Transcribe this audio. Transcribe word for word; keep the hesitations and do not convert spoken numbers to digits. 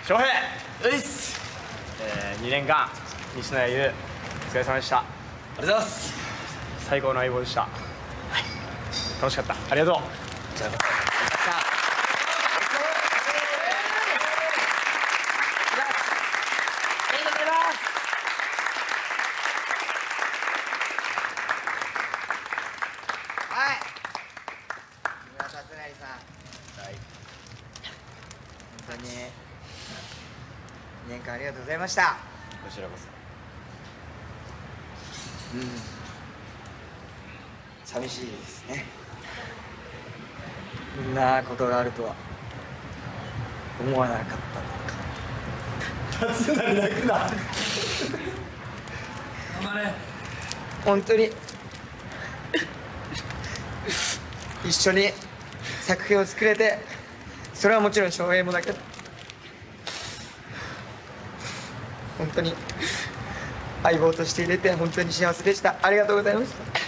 翔平ういっす、えー、にねんかん西野谷優お疲れ様でした。ありがとうございます。最高の相棒でした。はい、楽しかった。ありがとう。じゃあ本当ににねんかんありがとうございました。 こちらこそ。 うん、寂しいですね。こんなことがあるとは思わなかったとか。 立つなり泣くな。頑張れ。 本当に一緒に作品を作れて、それはもちろん翔平もだけど、本当に相棒として入れて本当に幸せでした。ありがとうございました。